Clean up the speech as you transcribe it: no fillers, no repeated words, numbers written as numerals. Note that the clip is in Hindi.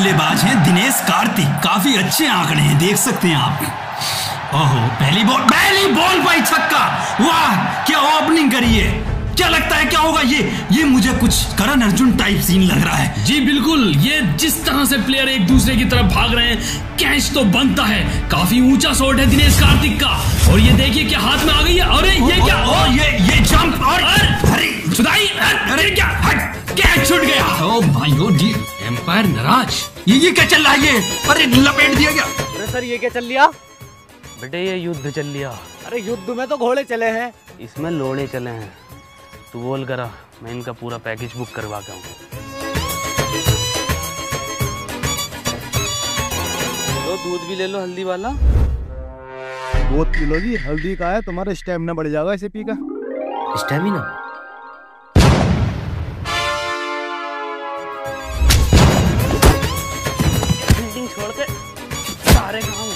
बल्लेबाज हैं दिनेश कार्तिक। काफी अच्छे आंकड़े हैं, देख सकते हैं आप। ओहो, पहली बॉल भाई छक्का। वाह, क्या ओपनिंग करी है। क्या लगता है क्या होगा ये मुझे कुछ करण अर्जुन टाइप सीन लग रहा है। जी बिल्कुल, ये जिस तरह से प्लेयर एक दूसरे की तरफ भाग रहे हैं, कैच तो बनता है। काफी ऊंचा शॉट है दिनेश कार्तिक का, और ये देखिए क्या हाथ में आ गई है। अरे ये क्या, ये जंप और अरे खुदाई, अरे क्या कैच छूट गया। ओ भाई ओ जी, एम्पायर नाराज। ये क्या चल रहा है ये? अरे लपेट दिया गया। अरे सर ये क्या चल लिया? बेटे ये युद्ध चल लिया। अरे युद्ध में तो घोड़े चले हैं, इसमें लोड़े चले हैं। तू बोल करा, मैं इनका पूरा पैकेज बुक करवा के आऊँ। लो दूध भी ले लो हल्दी वाला। दूध पी लो जी, हल्दी का है, तुम्हारा स्टेमिना बढ़ जाएगा इसे पी कर। स्टेमिना? छोड़ के सारे काम